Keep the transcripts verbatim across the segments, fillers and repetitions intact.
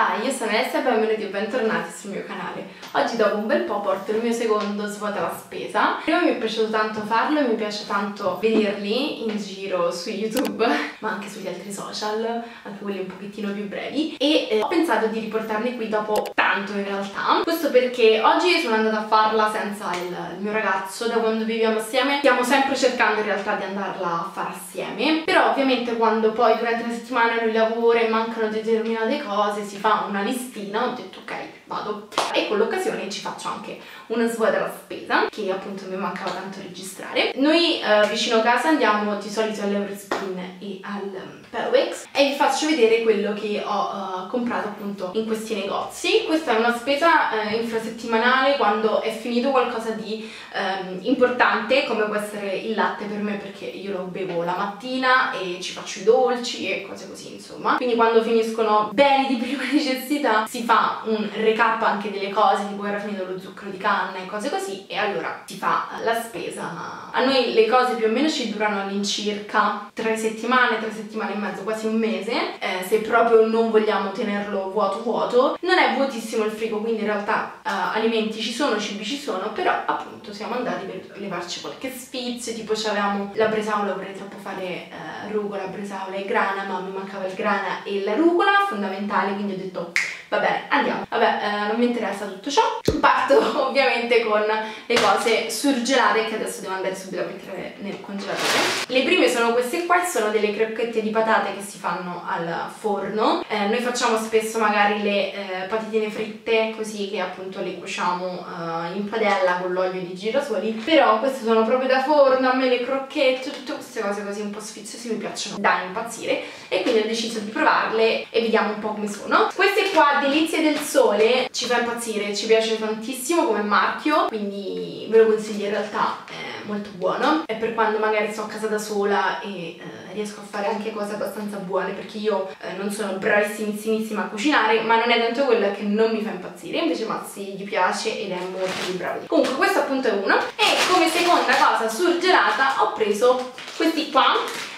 Hi, io sono Alessia e benvenuti e bentornati sul mio canale. Oggi dopo un bel po' porto il mio secondo svuota la spesa. Prima mi è piaciuto tanto farlo e mi piace tanto vederli in giro su YouTube, ma anche sugli altri social, anche quelli un pochettino più brevi, e eh, ho pensato di riportarli qui dopo tanto in realtà. Questo perché oggi sono andata a farla senza il, il mio ragazzo. Da quando viviamo assieme stiamo sempre cercando in realtà di andarla a fare assieme, però ovviamente quando poi durante la settimana lui lavora e mancano determinate cose si fa una listina. Ho detto ok, vado, e con l'occasione ci faccio anche una svuota della spesa che appunto mi mancava tanto registrare. Noi eh, vicino casa andiamo di solito all'Eurospin e al Pelwix e vi faccio vedere quello che ho uh, comprato appunto in questi negozi. Questa è una spesa uh, infrasettimanale quando è finito qualcosa di um, importante, come può essere il latte per me, perché io lo bevo la mattina e ci faccio i dolci e cose così insomma. Quindi quando finiscono beni di prima necessità si fa un recap anche delle cose, tipo era finito lo zucchero di canna e cose così, e allora si fa la spesa. A noi le cose più o meno ci durano all'incirca tre settimane, tre settimane e mezzo, quasi un mese, eh, se proprio non vogliamo tenerlo vuoto vuoto. Non è vuotissimo il frigo, quindi in realtà eh, alimenti ci sono, cibi ci sono, però appunto siamo andati per levarci qualche sfizio, tipo avevamo la bresaola, vorrei troppo fare eh, rucola, bresaola e grana, ma mi mancava il grana e la rucola, fondamentale, quindi ho detto va bene, andiamo. Vabbè, eh, non mi interessa tutto ciò. Parto ovviamente con le cose surgelate che adesso devo andare subito a mettere nel congelatore. Le prime sono queste qua, sono delle crocchette di patate che si fanno al forno. Eh, noi facciamo spesso magari le eh, patatine fritte, così che appunto le cuociamo eh, in padella con l'olio di girasoli, però queste sono proprio da forno. A me le crocchette, tutte queste cose così un po' sfiziose mi piacciono da impazzire, e quindi ho deciso di provarle e vediamo un po' come sono. Queste qua, Delizie del Sole, ci fa impazzire, ci piace tantissimo come marchio, quindi ve lo consiglio, in realtà è molto buono. È per quando magari sto a casa da sola e eh, riesco a fare anche cose abbastanza buone, perché io eh, non sono bravissimissima a cucinare, ma non è tanto quella che non mi fa impazzire, invece Mazzi gli piace ed è molto più bravo. Comunque questo appunto è uno. E come seconda cosa surgelata ho preso questi qua,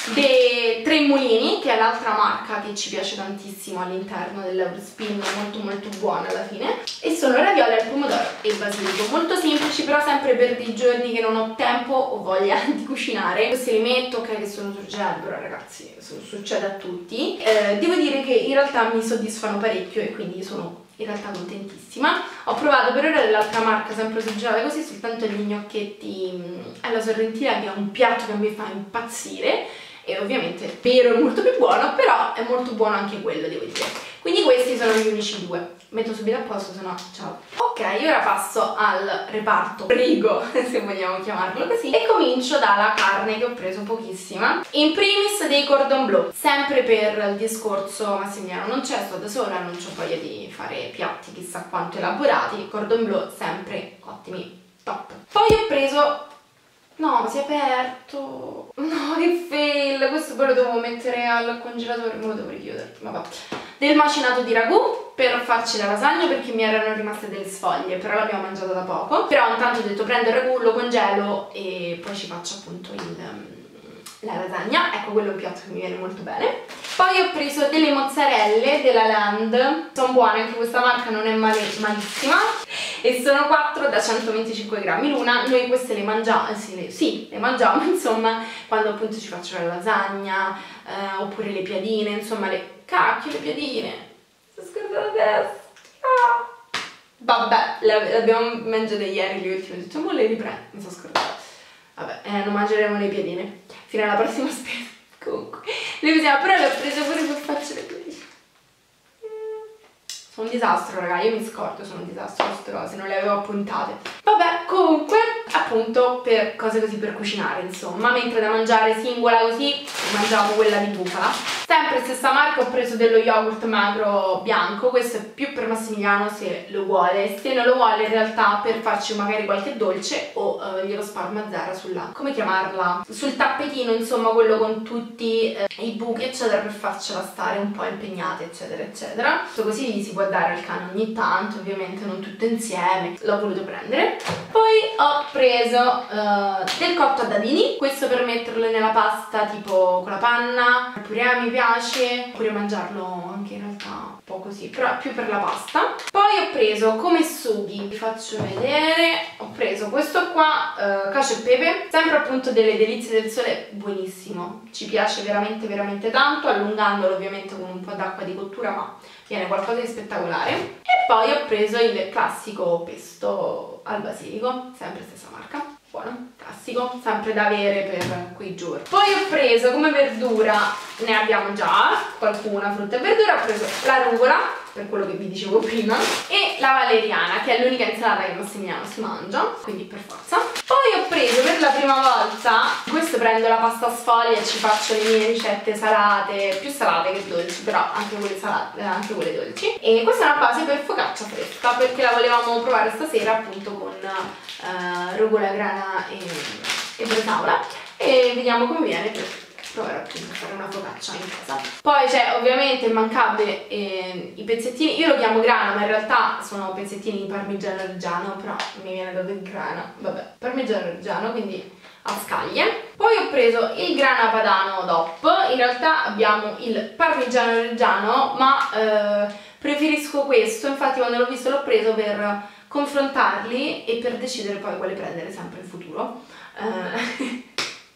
dei Tre Mulini, che è l'altra marca che ci piace tantissimo all'interno dell'Eurospin, molto molto buona alla fine, e sono ravioli al pomodoro e basilico, molto semplici, però sempre per dei giorni che non ho tempo o voglia di cucinare. Questi li metto, ok che sono surgelati, però ragazzi succede a tutti. Eh, devo dire che in realtà mi soddisfano parecchio e quindi sono in realtà contentissima. Ho provato per ora dell'altra marca, sempre surgelata così, soltanto gli gnocchetti alla sorrentina, che è un piatto che mi fa impazzire, e ovviamente vero è molto più buono, però è molto buono anche quello, devo dire. Quindi questi sono gli unici due. Metto subito a posto, se no ciao. Ok, ora passo al reparto frigo, se vogliamo chiamarlo così, e comincio dalla carne, che ho preso pochissima. In primis dei cordon bleu, sempre per il discorso Massimiliano non c'è, sto da sola, non ho voglia di fare piatti chissà quanto elaborati. Cordon bleu sempre ottimi, top. Poi ho preso... no, si è aperto. No, che fail. Questo poi lo devo mettere al congelatore, me lo devo richiudere, vabbè. Del macinato di ragù per farci la lasagna, perché mi erano rimaste delle sfoglie, però l'abbiamo mangiata da poco. Però intanto ho detto prendo il ragù, lo congelo e poi ci faccio appunto il, la lasagna. Ecco, quello è un piatto che mi viene molto bene. Poi ho preso delle mozzarelle della Land, sono buone, anche questa marca non è male, malissima, e sono quattro da centoventicinque grammi l'una. Noi queste le mangiamo, sì le, sì, le mangiamo insomma quando appunto ci faccio la lasagna, eh, oppure le piadine, insomma le... cacchio, le piadine, sto scordando adesso. Ah. Vabbè, le abbiamo mangiate ieri le ultime, ho detto mo le riprendo, mi sono scordata. Vabbè, eh, non mangeremo le piadine fino alla prossima spesa. Comunque le usiamo, però le ho prese pure per farci le piadine. Sono un disastro, raga, io mi scordo, sono un disastro queste cose, non le avevo appuntate. Vabbè, comunque, appunto, per cose così per cucinare, insomma, mentre da mangiare singola così, mangiamo quella di bufala. Sempre stessa marca, ho preso dello yogurt magro bianco, questo è più per Massimiliano se lo vuole, se non lo vuole in realtà per farci magari qualche dolce, o uh, glielo spalmo a zero sulla, come chiamarla, sul tappetino, insomma, quello con tutti eh, i buchi eccetera, per farcela stare un po' impegnata eccetera eccetera. Così gli si può dare al cane ogni tanto, ovviamente non tutto insieme, l'ho voluto prendere. Poi ho preso uh, del cotto a dadini, questo per metterlo nella pasta tipo con la panna, il purè mi piace, oppure mangiarlo anche in realtà po' così, però più per la pasta. Poi ho preso come sughi, vi faccio vedere, ho preso questo qua, eh, cacio e pepe, sempre appunto delle delizie del sole, buonissimo, ci piace veramente veramente tanto, allungandolo ovviamente con un po' d'acqua di cottura, ma viene qualcosa di spettacolare. E poi ho preso il classico pesto al basilico, sempre stessa marca, buono, classico, sempre da avere per quei giorni. Poi ho preso come verdura, ne abbiamo già qualcuna, frutta e verdura, ho preso la rucola, per quello che vi dicevo prima, e la valeriana, che è l'unica insalata che Massimiliano si mangia, quindi per forza. Poi ho preso per la prima volta, questo prendo la pasta sfoglia e ci faccio le mie ricette salate, più salate che dolci, però anche quelle salate, anche quelle dolci. E questa è una base per focaccia fresca, perché la volevamo provare stasera appunto con uh, rucola, grana e, e bresaola, e vediamo come viene per provare appunto a fare una focaccia in casa. Poi c'è ovviamente immancabile eh, i pezzettini, io lo chiamo grana ma in realtà sono pezzettini di parmigiano reggiano, però mi viene dato il grana, vabbè, parmigiano reggiano, quindi a scaglie. Poi ho preso il grana padano D O P, in realtà abbiamo il parmigiano reggiano, ma eh, preferisco questo, infatti quando l'ho visto l'ho preso per confrontarli e per decidere poi quale prendere sempre in futuro. Eh,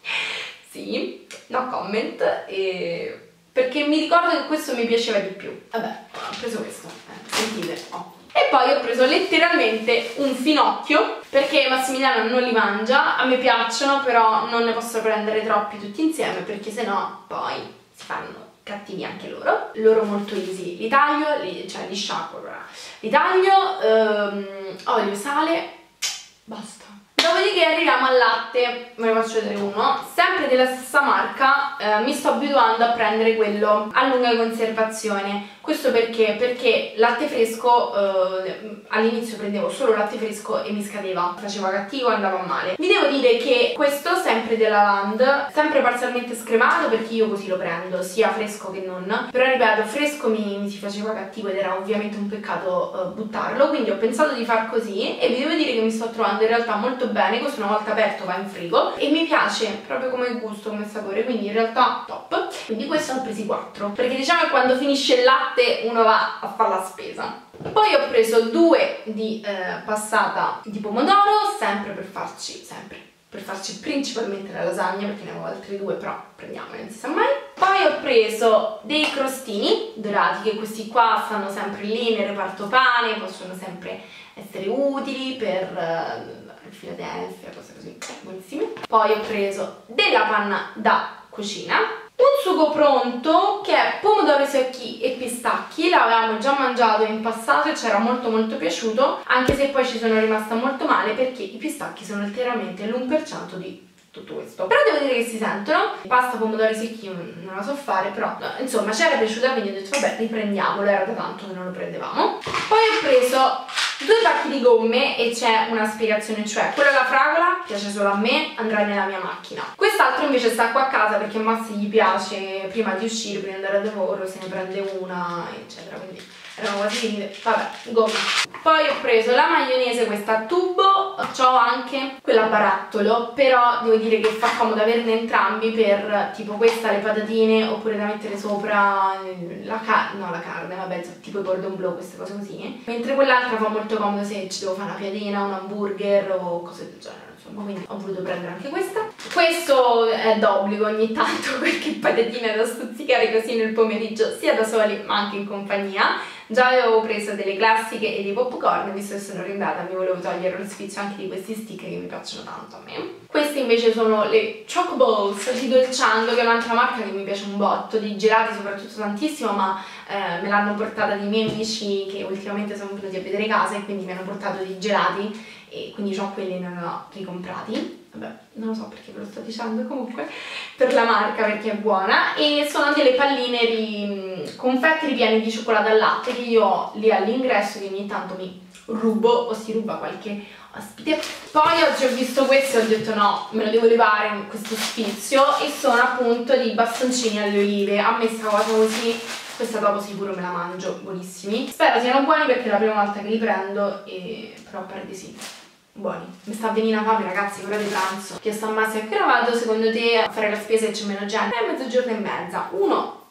sì, no comment, e... perché mi ricordo che questo mi piaceva di più. Vabbè, ho preso questo, eh, sentite, oh. E poi ho preso letteralmente un finocchio, perché Massimiliano non li mangia, a me piacciono, però non ne posso prendere troppi tutti insieme, perché sennò poi si fanno cattivi anche loro. Loro molto easy, li taglio, li, cioè li sciacquo, li taglio, ehm, olio, sale, basta. Dopodiché arriviamo al latte, ve ne faccio vedere uno, sempre della stessa marca, eh, mi sto abituando a prendere quello a lunga conservazione. Questo perché? Perché latte fresco, eh, all'inizio prendevo solo latte fresco e mi scadeva, faceva cattivo, andava male. Vi devo dire che questo, sempre della Land, sempre parzialmente scremato, perché io così lo prendo, sia fresco che non, però ripeto, fresco mi, mi si faceva cattivo ed era ovviamente un peccato uh, buttarlo, quindi ho pensato di far così e vi devo dire che mi sto trovando in realtà molto bene. Questo una volta aperto va in frigo e mi piace proprio come gusto, come sapore, quindi in realtà top. Quindi questo ne ho presi quattro, perché diciamo che quando finisce il latte uno va a fare la spesa. Poi ho preso due di eh, passata di pomodoro, sempre per farci, sempre per farci principalmente la lasagna, perché ne avevo altri due, però prendiamoli, non si sa mai. Poi ho preso dei crostini dorati, che questi qua stanno sempre lì nel reparto pane, possono sempre essere utili per eh, il Philadelphia, cose così, buonissime. Poi ho preso della panna da cucina, un sugo pronto che è pomodori secchi e pistacchi, l'avevamo già mangiato in passato e ci era molto molto piaciuto, anche se poi ci sono rimasta molto male perché i pistacchi sono letteralmente l'uno per cento di tutto questo. Però devo dire che si sentono. Pasta pomodori secchi non la so fare, però insomma ci era piaciuta, quindi ho detto vabbè, riprendiamolo, era da tanto che non lo prendevamo. Poi ho preso due pacchi di gomme e c'è una spiegazione, cioè quella alla fragola piace solo a me, andrà nella mia macchina. Quest'altro invece sta qua a casa perché a Massi gli piace prima di uscire, prima di andare a lavoro, se ne prende una, eccetera, quindi erano quasi finite. Vabbè, gomme. Poi ho preso la maionese, questa a tubo, ho anche quella a barattolo, però devo dire che fa comodo averne entrambi per tipo questa, le patatine, oppure da mettere sopra la carne, no la carne, vabbè, tipo i cordon bleu, queste cose così. Mentre quell'altra fa molto comodo se ci devo fare una piadina, un hamburger o cose del genere, insomma, quindi ho voluto prendere anche questa. Questo è d'obbligo ogni tanto perché patatine da stuzzicare così nel pomeriggio, sia da soli ma anche in compagnia. Già avevo preso delle classiche e dei popcorn, visto che sono ringrata mi volevo togliere lo sfizio anche di questi stick che mi piacciono tanto a me. Queste invece sono le Choco Balls di Dolciando, che è un'altra marca che mi piace un botto, di gelati soprattutto tantissimo, ma eh, me l'hanno portata dei miei amici che ultimamente sono venuti a vedere casa e quindi mi hanno portato dei gelati e quindi ho quelli e non ho ricomprati. Vabbè, non lo so perché ve lo sto dicendo, comunque per la marca, perché è buona. E sono delle palline ri... confetti ripieni di cioccolato al latte che io ho lì all'ingresso, che ogni tanto mi rubo o si ruba qualche ospite. Poi oggi ho visto questo e ho detto no, me lo devo levare questo sfizio, e sono appunto dei bastoncini alle olive. A me sta cosa così, questa dopo sicuro me la mangio, buonissimi. Spero siano buoni perché è la prima volta che li prendo, e... però pare di sì. Buoni. Mi sta venendo fame, ragazzi, ora di pranzo. Chiesto a Massi a che ora vado secondo te a fare la spesa e c'è meno gente? È mezzogiorno e mezza. Uno,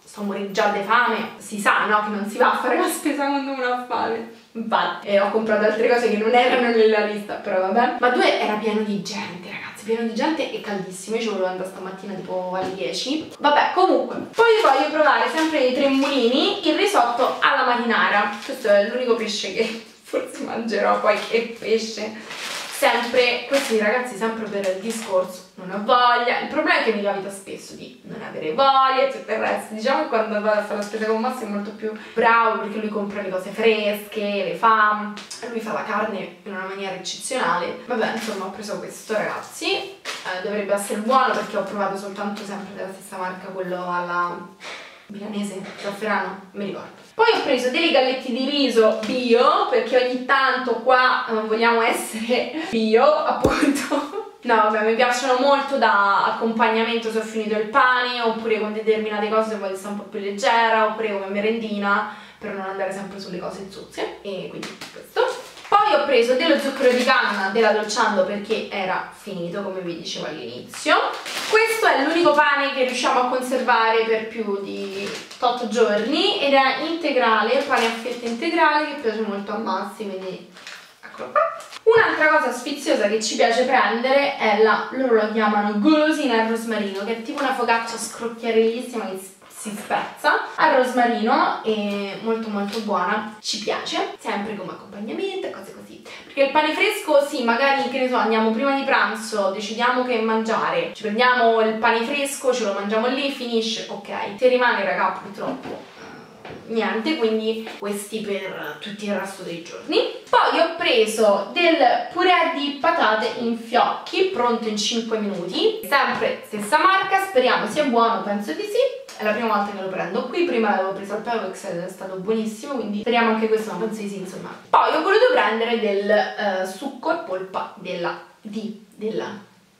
sto morendo già di fame, si sa, no, che non si va a fare la spesa quando uno ha fame. Infatti, eh, ho comprato altre cose che non erano nella lista, però vabbè. Ma due era pieno di gente, ragazzi, pieno di gente e caldissimo. Io ci volevo andare stamattina tipo alle dieci. Vabbè, comunque, poi voglio provare sempre nei Tre Mulini il risotto alla marinara. Questo è l'unico pesce che forse mangerò, poi che pesce. Sempre, questi ragazzi, sempre per il discorso, non ho voglia. Il problema è che mi capita spesso di non avere voglia e tutto il resto. Diciamo che quando vado a fare la spesa con Massimo è molto più bravo, perché lui compra le cose fresche, le fa, lui fa la carne in una maniera eccezionale. Vabbè, insomma, ho preso questo, ragazzi. Eh, dovrebbe essere buono perché ho provato soltanto sempre della stessa marca, quello alla milanese, zafferano, mi ricordo. Poi ho preso dei galletti di riso bio, perché ogni tanto qua eh, vogliamo essere bio, appunto. No, vabbè, mi piacciono molto da accompagnamento se ho finito il pane, oppure con determinate cose se voglio stare un po' più leggera, oppure come merendina, per non andare sempre sulle cose zozze. E quindi questo. Poi ho preso dello zucchero di canna della Dolciando perché era finito, come vi dicevo all'inizio. Questo è l'unico pane che riusciamo a conservare per più di otto giorni ed è integrale, pane a fette integrale, che piace molto a Massi, quindi eccolo qua. Un'altra cosa sfiziosa che ci piace prendere è la, loro la chiamano golosina al rosmarino, che è tipo una focaccia scrocchiarellissima che si spezza al rosmarino, e molto molto buona, ci piace, sempre come accompagnamento e cose così. Perché il pane fresco, sì, magari, che ne so, andiamo prima di pranzo, decidiamo che mangiare, ci prendiamo il pane fresco, ce lo mangiamo lì, finisce, ok. Se rimane, raga, purtroppo niente, quindi questi per tutto il resto dei giorni. Poi ho preso del purè di patate in fiocchi, pronto in cinque minuti, sempre stessa marca, speriamo sia buono, penso di sì. È la prima volta che lo prendo qui, prima l'avevo preso al Pewex ed è stato buonissimo, quindi speriamo anche questo, ma penso di sì, insomma. Poi ho voluto prendere del eh, succo e polpa della di della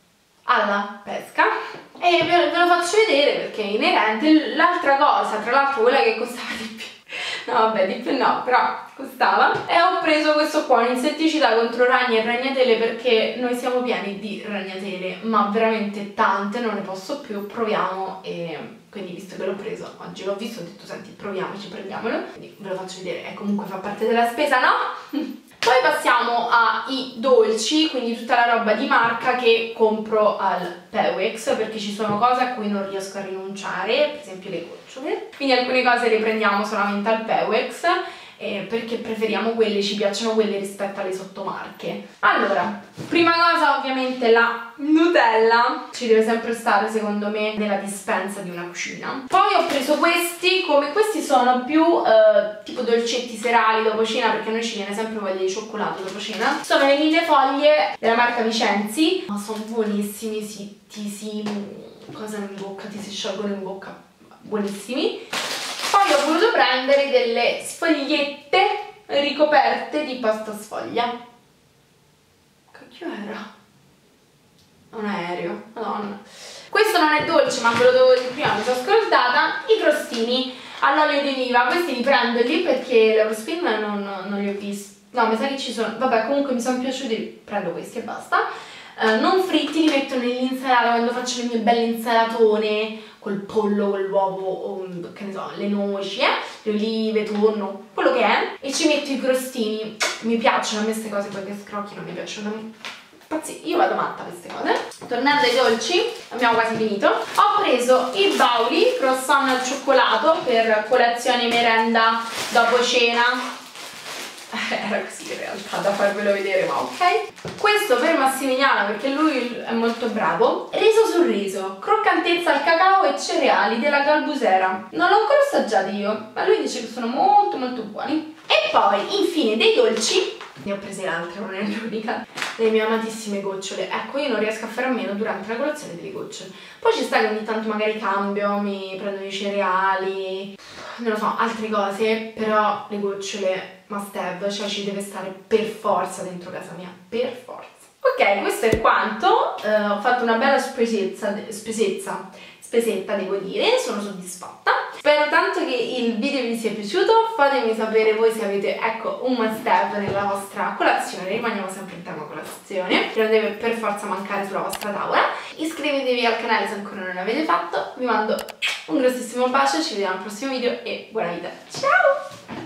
alla pesca e ve, ve lo faccio vedere perché è inerente. L'altra cosa, tra l'altro quella che costava di più, no vabbè, di più no, però costava, e ho preso questo qua, un'insetticida contro ragni e ragnatele, perché noi siamo pieni di ragnatele, ma veramente tante, non ne posso più. Proviamo, e quindi visto che l'ho preso oggi, l'ho visto, ho detto senti, proviamoci, prendiamolo, quindi ve lo faccio vedere, e comunque fa parte della spesa, no? Poi passiamo ai dolci, quindi tutta la roba di marca che compro al Pewex, perché ci sono cose a cui non riesco a rinunciare, per esempio le gocciole. Quindi alcune cose le prendiamo solamente al Pewex, eh, perché preferiamo quelle, ci piacciono quelle rispetto alle sottomarche. Allora, prima cosa ovviamente la Nutella, ci deve sempre stare secondo me nella dispensa di una cucina. Poi ho preso questi, come questi sono più eh, tipo dolcetti serali dopo cena, perché a noi ci viene sempre voglia di cioccolato dopo cena. Sono le mille foglie della marca Vicenzi, ma sono buonissimi, si, ti si cosa in bocca, ti si sciolgono in bocca, buonissimi. Poi ho voluto prendere delle sfogliette ricoperte di pasta sfoglia. Cacchio era? Un aereo, madonna. Questo non è dolce, ma ve lo devo dire prima, mi sono scordata. I crostini all'olio di oliva, questi li prendo lì perché l'Eurospin non, non li ho visti. No, mi sa che ci sono, vabbè, comunque mi sono piaciuti, prendo questi e basta. Uh, non fritti, li metto nell'insalata quando faccio le mie belle insalatone col pollo, con l'uovo, o che ne so, le noci, eh? Le olive, tonno, quello che è, e ci metto i crostini. Mi piacciono a me queste cose, poi che scrocchiano, mi piacciono a me. Pazzi, io vado matta per queste cose. Tornando ai dolci, abbiamo quasi finito. Ho preso i bauli croissant al cioccolato per colazione e merenda dopo cena. Era così in realtà, da farvelo vedere, ma ok. Questo per Massimiliano, perché lui è molto bravo. Riso sul riso, croccantezza al cacao e cereali della Galbusera. Non l'ho ancora assaggiati io, ma lui dice che sono molto molto buoni. E poi infine dei dolci, ne ho prese l'altra, non è l'unica, le mie amatissime gocciole. Ecco, io non riesco a fare a meno durante la colazione delle gocciole. Poi ci sta che ogni tanto magari cambio, mi prendo i cereali, non lo so, altre cose, però le gocciole must have, cioè ci deve stare per forza dentro casa mia, per forza. Ok, questo è quanto. Uh, ho fatto una bella spesezza, spesezza spesetta, devo dire, sono soddisfatta. Spero tanto che il video vi sia piaciuto, fatemi sapere voi se avete, ecco, un must have nella vostra colazione, rimaniamo sempre in tema colazione, che non deve per forza mancare sulla vostra tavola. Iscrivetevi al canale se ancora non l'avete fatto, vi mando un grossissimo bacio, ci vediamo al prossimo video e buona vita, ciao!